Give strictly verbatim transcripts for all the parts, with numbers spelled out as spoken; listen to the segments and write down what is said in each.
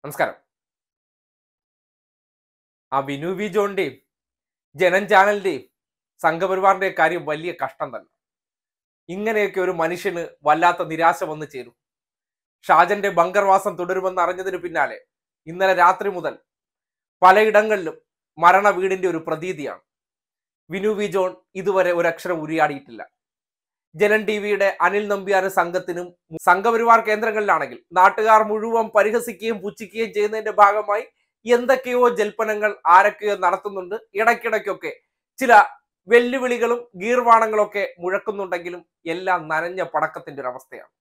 നമസ്കാരം. ആ വിനു വി ജോണിന്റെയും ജനൻ ചാനലിന്റെയും സംഘപരിവാറിന്റെയും കാര്യം വലിയ കഷ്ടം തന്നെ. ഇങ്ങനെയൊക്കെ ഒരു മനുഷ്യന് വല്ലാത്ത നിരാശ വന്നു ചേരും. ഷാജന്റെ ബങ്കർവാസം തുടരുമെന്ന് അറിഞ്ഞതിന് പിന്നാലെ ഇന്നലെ രാത്രി മുതൽ പലയിടങ്ങളിലും മരണ വീടിന്റെ ഒരു പ്രതീതിയാണ്. വിനു വി ജോൺ ഇതുവരെ ഒരക്ഷരം ഉരിയാടിയിട്ടില്ല. ജനൻ ടി വിയുടെ അനിൽ നമ്പ്യാർ സംഘത്തിനും സംഘപരിവാർ കേന്ദ്രങ്ങളിലാണെങ്കിൽ നാട്ടുകാർ മുഴുവൻ പരിഹസിക്കുകയും പുച്ഛിക്കുകയും ചെയ്യുന്നതിന്റെ ഭാഗമായി എന്തൊക്കെയോ ജൽപ്പനങ്ങൾ ആരൊക്കെയോ നടത്തുന്നുണ്ട്. ഇടയ്ക്കിടയ്ക്കൊക്കെ ചില വെല്ലുവിളികളും ഗീർവാണങ്ങളും ഒക്കെ മുഴക്കുന്നുണ്ടെങ്കിലും എല്ലാം നനഞ്ഞ പടക്കത്തിന്റെ ഒരു അവസ്ഥയാണ്.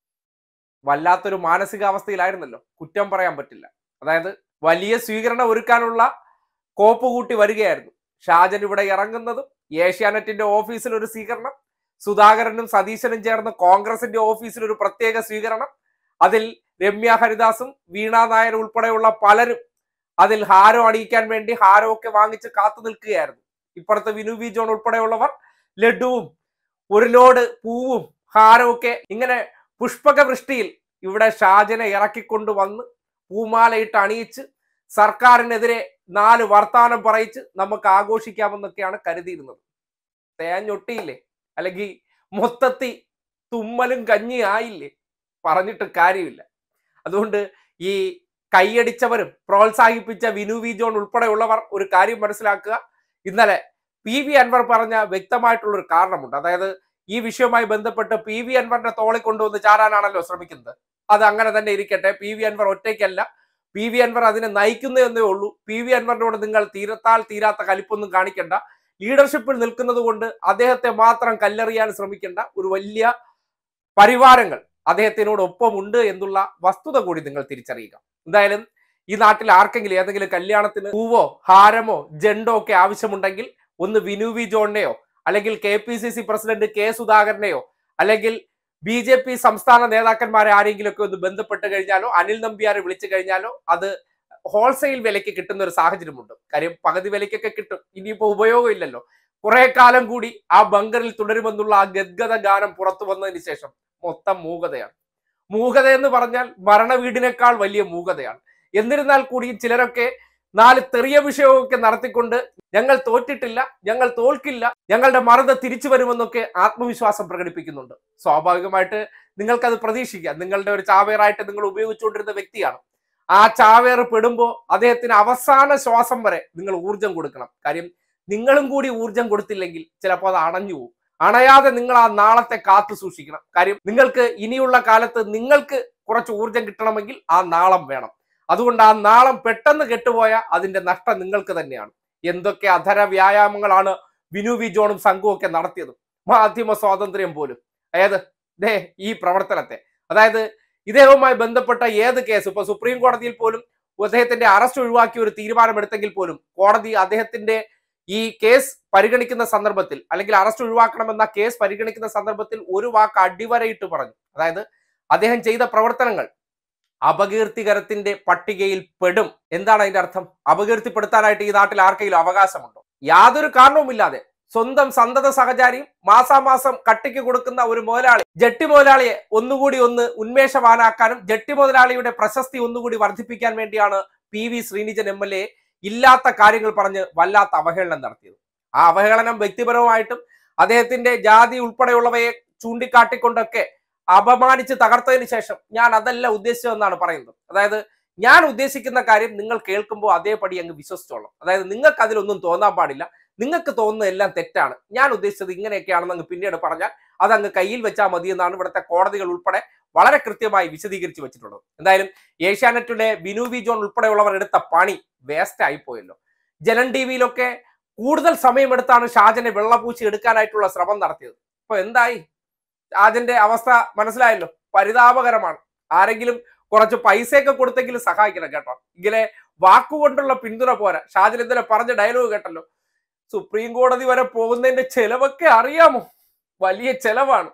വല്ലാത്തൊരു മാനസികാവസ്ഥയിലായിരുന്നല്ലോ, കുറ്റം പറയാൻ പറ്റില്ല. അതായത് വലിയ സ്വീകരണം ഒരുക്കാനുള്ള കോപ്പ് കൂട്ടി വരികയായിരുന്നു. ഷാജൻ ഇവിടെ ഇറങ്ങുന്നതും ഏഷ്യാനെറ്റിന്റെ ഓഫീസിൽ ഒരു സ്വീകരണം, സുധാകരനും സതീശനും ചേർന്ന് കോൺഗ്രസിന്റെ ഓഫീസിൽ ഒരു പ്രത്യേക സ്വീകരണം, അതിൽ രമ്യ ഹരിദാസും വീണ നായർ ഉൾപ്പെടെയുള്ള പലരും അതിൽ ഹാരം അണിയിക്കാൻ വേണ്ടി ഹാരം ഒക്കെ വാങ്ങിച്ച് കാത്തു നിൽക്കുകയായിരുന്നു. ഇപ്പുറത്തെ വിനു വി ജോൺ ഉൾപ്പെടെയുള്ളവർ ലഡുവും ഒരു ലോഡ് പൂവും ഹാരവും ഒക്കെ ഇങ്ങനെ പുഷ്പക വൃഷ്ടിയിൽ ഇവിടെ ഷാജനെ ഇറക്കിക്കൊണ്ടുവന്ന് പൂമാലയിട്ട് അണിയിച്ച് സർക്കാരിനെതിരെ നാല് വർത്താനം പറയിച്ച് നമുക്ക് ആഘോഷിക്കാമെന്നൊക്കെയാണ് കരുതിയിരുന്നത്. തേഞ്ഞൊട്ടിയില്ലേ, അല്ലെങ്കിൽ മൊത്തത്തിൽ തുമ്മലും കഞ്ഞി ആയില്ലേ, പറഞ്ഞിട്ട് കാര്യമില്ല. അതുകൊണ്ട് ഈ കൈയടിച്ചവരും പ്രോത്സാഹിപ്പിച്ച വിനു വി ജോൺ ഉൾപ്പെടെയുള്ളവർ ഒരു കാര്യം മനസ്സിലാക്കുക. ഇന്നലെ പി വി അൻവർ പറഞ്ഞ വ്യക്തമായിട്ടുള്ള ഒരു കാരണമുണ്ട്. അതായത് ഈ വിഷയവുമായി ബന്ധപ്പെട്ട് പി വി അൻവറിന്റെ തോളി കൊണ്ടുവന്ന് ചാരാനാണല്ലോ ശ്രമിക്കുന്നത്. അത് അങ്ങനെ തന്നെ ഇരിക്കട്ടെ. പി വി അൻവർ ഒറ്റയ്ക്കല്ല, പി വി അൻവർ അതിനെ നയിക്കുന്നതെന്നേ ഉള്ളൂ. പി വി അൻവറിനോട് നിങ്ങൾ തീരത്താൽ തീരാത്ത കലിപ്പൊന്നും കാണിക്കണ്ട. ലീഡർഷിപ്പിൽ നിൽക്കുന്നത് കൊണ്ട് അദ്ദേഹത്തെ മാത്രം കല്ലെറിയാൻ ശ്രമിക്കേണ്ട. ഒരു വലിയ പരിവാരങ്ങൾ അദ്ദേഹത്തിനോട് ഒപ്പമുണ്ട് എന്നുള്ള വസ്തുത കൂടി നിങ്ങൾ തിരിച്ചറിയുക. എന്തായാലും ഈ നാട്ടിൽ ആർക്കെങ്കിലും ഏതെങ്കിലും കല്യാണത്തിന് പൂവോ ഹാരമോ ജെണ്ടോ ഒക്കെ ആവശ്യമുണ്ടെങ്കിൽ ഒന്ന് വിനു വി ജോണിനെയോ അല്ലെങ്കിൽ K P C C president K സുധാകരനെയോ അല്ലെങ്കിൽ ബി ജെ പി സംസ്ഥാന നേതാക്കന്മാരെ ആരെങ്കിലും ഒക്കെ ഒന്ന് ബന്ധപ്പെട്ട് കഴിഞ്ഞാലോ അനിൽ നമ്പ്യാരെ വിളിച്ചു കഴിഞ്ഞാലോ അത് ഹോൾസെയിൽ വിലയ്ക്ക് കിട്ടുന്ന ഒരു സാഹചര്യമുണ്ട്. കാര്യം പകുതി വിലയ്ക്കൊക്കെ കിട്ടും. ഇനിയിപ്പോ ഉപയോഗം ഇല്ലല്ലോ. കുറെ കാലം കൂടി ആ ബങ്കറിൽ തുടരുമെന്നുള്ള ആ ഗദ്ഗത ഗാനം പുറത്തു വന്നതിന് ശേഷം മൊത്തം മൂകതയാണ്. മൂകത എന്ന് പറഞ്ഞാൽ മരണ വീടിനേക്കാൾ വലിയ മൂകതയാണ്. എന്നിരുന്നാൽ കൂടിയും ചിലരൊക്കെ നാല് തെറിയ വിഷയമൊക്കെ നടത്തിക്കൊണ്ട് ഞങ്ങൾ തോറ്റിട്ടില്ല, ഞങ്ങൾ തോൽക്കില്ല, ഞങ്ങളുടെ മറുത തിരിച്ചു വരുമെന്നൊക്കെ ആത്മവിശ്വാസം പ്രകടിപ്പിക്കുന്നുണ്ട്. സ്വാഭാവികമായിട്ട് നിങ്ങൾക്കത് പ്രതീക്ഷിക്കാം. നിങ്ങളുടെ ഒരു ചാവേറായിട്ട് നിങ്ങൾ ഉപയോഗിച്ചുകൊണ്ടിരുന്ന വ്യക്തിയാണ്. ആ ചാവേർ പെടുമ്പോൾ അദ്ദേഹത്തിന് അവസാന ശ്വാസം വരെ നിങ്ങൾ ഊർജം കൊടുക്കണം. കാര്യം നിങ്ങളും കൂടി ഊർജം കൊടുത്തില്ലെങ്കിൽ ചിലപ്പോൾ അത് അണഞ്ഞു പോകും. അണയാതെ നിങ്ങൾ ആ നാളത്തെ കാത്തു സൂക്ഷിക്കണം. കാര്യം നിങ്ങൾക്ക് ഇനിയുള്ള കാലത്ത് നിങ്ങൾക്ക് കുറച്ച് ഊർജം കിട്ടണമെങ്കിൽ ആ നാളം വേണം. അതുകൊണ്ട് ആ നാളം പെട്ടെന്ന് കെട്ടുപോയ അതിന്റെ നഷ്ടം നിങ്ങൾക്ക് തന്നെയാണ്. എന്തൊക്കെ അധര വ്യായാമങ്ങളാണ് വിനു വി ജോണും സംഘവും ഒക്കെ നടത്തിയത്. മാധ്യമ സ്വാതന്ത്ര്യം പോലും, അതായത് ദേ ഈ പ്രവർത്തനത്തെ, അതായത് ഇദ്ദേഹവുമായി ബന്ധപ്പെട്ട ഏത് കേസ്, ഇപ്പൊ സുപ്രീം കോടതിയിൽ പോലും അദ്ദേഹത്തിന്റെ അറസ്റ്റ് ഒഴിവാക്കി ഒരു തീരുമാനമെടുത്തെങ്കിൽ പോലും കോടതി അദ്ദേഹത്തിന്റെ ഈ കേസ് പരിഗണിക്കുന്ന സന്ദർഭത്തിൽ അല്ലെങ്കിൽ അറസ്റ്റ് ഒഴിവാക്കണമെന്ന കേസ് പരിഗണിക്കുന്ന സന്ദർഭത്തിൽ ഒരു വാക്ക് അടിവരയിട്ട് പറഞ്ഞു. അതായത് അദ്ദേഹം ചെയ്ത പ്രവർത്തനങ്ങൾ അപകീർത്തികരത്തിന്റെ പട്ടികയിൽ പെടും. എന്താണ് അതിന്റെ അർത്ഥം? അപകീർത്തിപ്പെടുത്താനായിട്ട് ഈ നാട്ടിൽ ആർക്കെങ്കിലും അവകാശമുണ്ടോ? യാതൊരു കാരണവുമില്ലാതെ സ്വന്തം സന്തത സഹചാരിയും മാസാമാസം കട്ടിക്ക് കൊടുക്കുന്ന ഒരു മുതലാളി, ജട്ടി മുതലാളിയെ ഒന്നുകൂടി ഒന്ന് ഉന്മേഷവാനാക്കാനും ജട്ടി മുതലാളിയുടെ പ്രശസ്തി ഒന്നുകൂടി വർദ്ധിപ്പിക്കാൻ വേണ്ടിയാണ് P V Srinijan M L A ഇല്ലാത്ത കാര്യങ്ങൾ പറഞ്ഞ് വല്ലാത്ത അവഹേളനം നടത്തിയത്. ആ അവഹേളനം വ്യക്തിപരമായിട്ടും അദ്ദേഹത്തിന്റെ ജാതി ഉൾപ്പെടെയുള്ളവയെ ചൂണ്ടിക്കാട്ടിക്കൊണ്ടൊക്കെ അപമാനിച്ച് തകർത്തതിന് ശേഷം ഞാൻ അതല്ല ഉദ്ദേശിച്ചതെന്നാണ് പറയുന്നത്. അതായത് ഞാൻ ഉദ്ദേശിക്കുന്ന കാര്യം നിങ്ങൾ കേൾക്കുമ്പോൾ അതേപടി അങ്ങ് വിശ്വസിച്ചോളാം. അതായത് നിങ്ങൾക്ക് അതിലൊന്നും തോന്നാൻ പാടില്ല. നിങ്ങൾക്ക് തോന്നുന്ന എല്ലാം തെറ്റാണ്, ഞാൻ ഉദ്ദേശിച്ചത് ഇങ്ങനെയൊക്കെയാണെന്ന് അങ്ങ് പിന്നീട് പറഞ്ഞാൽ അതങ്ങ് കയ്യിൽ വെച്ചാൽ മതി എന്നാണ് ഇവിടുത്തെ കോടതികൾ ഉൾപ്പെടെ വളരെ കൃത്യമായി വിശദീകരിച്ച് വെച്ചിട്ടുള്ളത്. എന്തായാലും ഏഷ്യാനെറ്റിലെ വിനു വി ജോൺ ഉൾപ്പെടെയുള്ളവർ എടുത്ത പണി വേസ്റ്റ് ആയിപ്പോയല്ലോ. ജനൻ ടി വിയിലൊക്കെ കൂടുതൽ സമയമെടുത്താണ് ഷാജനെ വെള്ളപൂച്ചി എടുക്കാനായിട്ടുള്ള ശ്രമം നടത്തിയത്. ഇപ്പൊ എന്തായി? ഷാജന്റെ അവസ്ഥ മനസ്സിലായല്ലോ, പരിതാപകരമാണ്. ആരെങ്കിലും കുറച്ച് പൈസയൊക്കെ കൊടുത്തെങ്കിലും സഹായിക്കണം കേട്ടോ. ഇങ്ങനെ വാക്കുകൊണ്ടുള്ള പിന്തുണ പോരാ. ഷാജൻ ഇന്നലെ പറഞ്ഞ ഡയലോഗ് കേട്ടല്ലോ, സുപ്രീം കോടതി വരെ പോകുന്നതിന്റെ ചെലവൊക്കെ അറിയാമോ? വലിയ ചെലവാണ്.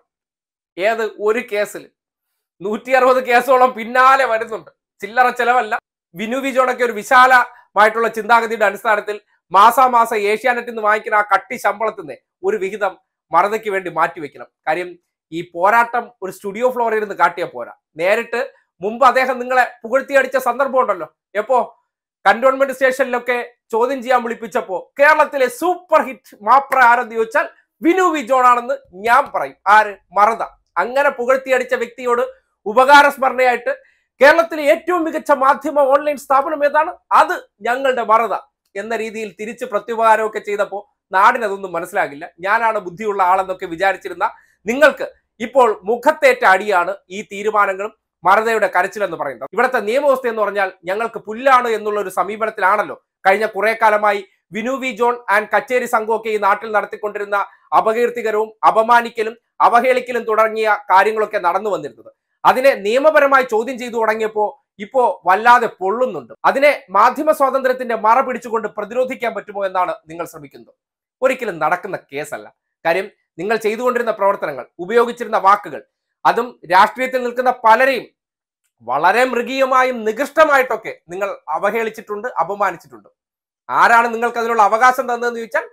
ഏത് ഒരു കേസിൽ നൂറ്റി അറുപത് കേസോളം പിന്നാലെ വരുന്നുണ്ട്. ചില്ലറ ചെലവല്ല. വിനു വി ജോണൊക്കെ ഒരു വിശാലമായിട്ടുള്ള ചിന്താഗതിയുടെ അടിസ്ഥാനത്തിൽ മാസാമാസം ഏഷ്യാനെറ്റിൽ നിന്ന് വാങ്ങിക്കുന്ന ആ കട്ടി ശമ്പളത്തിന് ഒരു വിഹിതം മറുതയ്ക്ക് വേണ്ടി മാറ്റിവെക്കണം. കാര്യം ഈ പോരാട്ടം ഒരു സ്റ്റുഡിയോ ഫ്ലോറിൽ ഇരുന്ന് കാട്ടിയ പോരാ. നേരിട്ട് മുമ്പ് അദ്ദേഹം നിങ്ങളെ പുകഴ്ത്തിയടിച്ച സന്ദർഭം ഉണ്ടല്ലോ. എപ്പോ കന്റോൺമെന്റ് സ്റ്റേഷനിലൊക്കെ ചോദ്യം ചെയ്യാൻ വിളിപ്പിച്ചപ്പോ കേരളത്തിലെ സൂപ്പർ ഹിറ്റ് മാപ്ര ആരെന്ന് ചോദിച്ചാൽ വിനു വി ജോൺ ആണെന്ന് ഞാൻ പറയും. ആര്? മറത. അങ്ങനെ പുകഴ്ത്തിയടിച്ച വ്യക്തിയോട് ഉപകാര സ്മരണയായിട്ട് കേരളത്തിലെ ഏറ്റവും മികച്ച മാധ്യമ ഓൺലൈൻ സ്ഥാപനം ഏതാണ്? അത് ഞങ്ങളുടെ മറത എന്ന രീതിയിൽ തിരിച്ച് പ്രത്യുപകാരമൊക്കെ ചെയ്തപ്പോ നാടിന് അതൊന്നും മനസ്സിലാകില്ല. ഞാനാണ് ബുദ്ധിയുള്ള ആളെന്നൊക്കെ വിചാരിച്ചിരുന്ന നിങ്ങൾക്ക് ഇപ്പോൾ മുഖത്തേറ്റ അടിയാണ് ഈ തീരുമാനങ്ങളും മറതയുടെ കരച്ചിലെന്ന് പറയുന്നത്. ഇവിടുത്തെ നിയമവ്യവസ്ഥ എന്ന് പറഞ്ഞാൽ ഞങ്ങൾക്ക് പുല്ലാണ് എന്നുള്ള ഒരു സമീപനത്തിലാണല്ലോ കഴിഞ്ഞ കുറെ കാലമായി വിനു വി ജോൺ ആൻഡ് കച്ചേരി സംഘമൊക്കെ ഈ നാട്ടിൽ നടത്തിക്കൊണ്ടിരുന്ന അപകീർത്തികരവും അപമാനിക്കലും അവഹേളിക്കലും തുടങ്ങിയ കാര്യങ്ങളൊക്കെ നടന്നു വന്നിരുന്നത്. അതിനെ നിയമപരമായി ചോദ്യം ചെയ്തു തുടങ്ങിയപ്പോ ഇപ്പോ വല്ലാതെ പൊള്ളുന്നുണ്ട്. അതിനെ മാധ്യമ സ്വാതന്ത്ര്യത്തിന്റെ മറ പിടിച്ചുകൊണ്ട് പ്രതിരോധിക്കാൻ പറ്റുമോ എന്നാണ് നിങ്ങൾ ശ്രമിക്കുന്നത്. ഒരിക്കലും നടക്കുന്ന കേസല്ല. കാര്യം നിങ്ങൾ ചെയ്തുകൊണ്ടിരുന്ന പ്രവർത്തനങ്ങൾ, ഉപയോഗിച്ചിരുന്ന വാക്കുകൾ, അതും രാഷ്ട്രീയത്തിൽ നിൽക്കുന്ന പലരെയും വളരെ മൃഗീയമായും നികൃഷ്ടമായിട്ടൊക്കെ നിങ്ങൾ അവഹേളിച്ചിട്ടുണ്ട്, അപമാനിച്ചിട്ടുണ്ട്. ആരാണ് നിങ്ങൾക്ക് അതിനുള്ള അവകാശം തന്നതെന്ന് ചോദിച്ചാൽ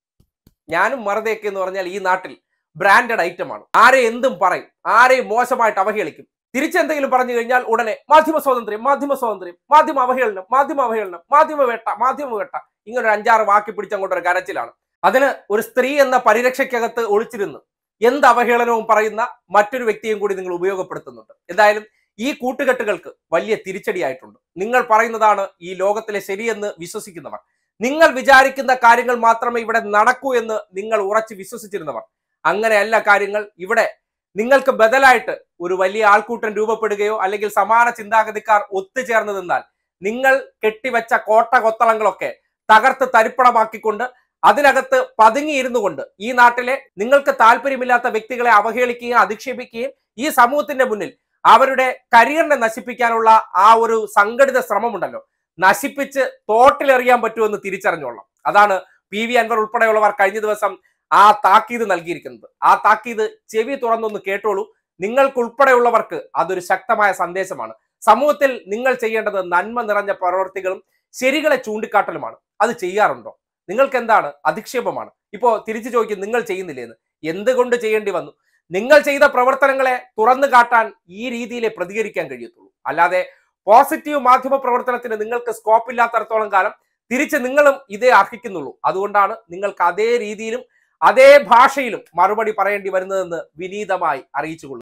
ഞാനും മറതയൊക്കെ എന്ന് പറഞ്ഞാൽ ഈ നാട്ടിൽ ബ്രാൻഡഡ് ഐറ്റമാണ്. ആരെ എന്തും പറയും, ആരെയും മോശമായിട്ട് അവഹേളിക്കും. തിരിച്ചെന്തെങ്കിലും പറഞ്ഞു കഴിഞ്ഞാൽ ഉടനെ മാധ്യമ സ്വാതന്ത്ര്യം, മാധ്യമ സ്വാതന്ത്ര്യം, മാധ്യമ അവഹേളനം, മാധ്യമ അവഹേളനം, മാധ്യമ വേട്ട, മാധ്യമ വേട്ട, ഇങ്ങനെ ഒരു അഞ്ചാറ് വാക്കി പിടിച്ചങ്ങോട്ടൊരു കരച്ചിലാണ്. അതിന് ഒരു സ്ത്രീ എന്ന പരിരക്ഷയ്ക്കകത്ത് ഒളിച്ചിരുന്ന് എന്ത് അവഹേളനവും പറയുന്ന മറ്റൊരു വ്യക്തിയും കൂടി നിങ്ങൾ ഉപയോഗപ്പെടുത്തുന്നുണ്ട്. എന്തായാലും ഈ കൂട്ടുകെട്ടുകൾക്ക് വലിയ തിരിച്ചടിയായിട്ടുണ്ട്. നിങ്ങൾ പറയുന്നതാണ് ഈ ലോകത്തിലെ ശരിയെന്ന് വിശ്വസിക്കുന്നവർ, നിങ്ങൾ വിചാരിക്കുന്ന കാര്യങ്ങൾ മാത്രമേ ഇവിടെ നടക്കൂ എന്ന് നിങ്ങൾ ഉറച്ച് വിശ്വസിച്ചിരുന്നവർ, അങ്ങനെയല്ല കാര്യങ്ങൾ. ഇവിടെ നിങ്ങൾക്ക് ബദലായിട്ട് ഒരു വലിയ ആൾക്കൂട്ടം രൂപപ്പെടുകയോ അല്ലെങ്കിൽ സമാന ചിന്താഗതിക്കാർ ഒത്തുചേർന്ന് നിന്നാൽ നിങ്ങൾ കെട്ടിവെച്ച കോട്ട കൊത്തളങ്ങളൊക്കെ തകർത്ത് തരിപ്പണമാക്കിക്കൊണ്ട് അതിനകത്ത് പതുങ്ങിയിരുന്നു കൊണ്ട് ഈ നാട്ടിലെ നിങ്ങൾക്ക് താല്പര്യമില്ലാത്ത വ്യക്തികളെ അവഹേളിക്കുകയും അധിക്ഷേപിക്കുകയും ഈ സമൂഹത്തിന്റെ മുന്നിൽ അവരുടെ കരിയറിനെ നശിപ്പിക്കാനുള്ള ആ ഒരു സംഘടിത ശ്രമമുണ്ടല്ലോ, നശിപ്പിച്ച് തോട്ടിലെറിയാൻ പറ്റുമെന്ന് തിരിച്ചറിഞ്ഞോളാം. അതാണ് പി വി അൻവർ ഉൾപ്പെടെയുള്ളവർ കഴിഞ്ഞ ദിവസം ആ താക്കീത് നൽകിയിരിക്കുന്നത്. ആ താക്കീത് ചെവി തുറന്നൊന്ന് കേട്ടോളൂ. നിങ്ങൾക്കുൾപ്പെടെയുള്ളവർക്ക് അതൊരു ശക്തമായ സന്ദേശമാണ്. സമൂഹത്തിൽ നിങ്ങൾ ചെയ്യേണ്ടത് നന്മ നിറഞ്ഞ പ്രവർത്തികളും ശരികളെ ചൂണ്ടിക്കാട്ടലുമാണ്. അത് ചെയ്യാറുണ്ടോ? നിങ്ങൾക്ക് എന്താണ്? അധിക്ഷേപമാണ്. ഇപ്പോ തിരിച്ചു ചോദിക്കും, നിങ്ങൾ ചെയ്യുന്നില്ലേന്ന്. എന്തുകൊണ്ട് ചെയ്യേണ്ടി വന്നു? നിങ്ങൾ ചെയ്ത പ്രവർത്തനങ്ങളെ തുറന്നു കാട്ടാൻ ഈ രീതിയിലെ പ്രതികരിക്കാൻ കഴിയത്തുള്ളൂ. അല്ലാതെ പോസിറ്റീവ് മാധ്യമ പ്രവർത്തനത്തിന് നിങ്ങൾക്ക് സ്കോപ്പ് ഇല്ലാത്തടത്തോളം കാലം തിരിച്ച് നിങ്ങളും ഇതേ അർഹിക്കുന്നുള്ളൂ. അതുകൊണ്ടാണ് നിങ്ങൾക്ക് അതേ രീതിയിലും അതേ ഭാഷയിലും മറുപടി പറയേണ്ടി വരുന്നതെന്ന് വിനീതമായി അറിയിച്ചുകൊള്ളുന്നു.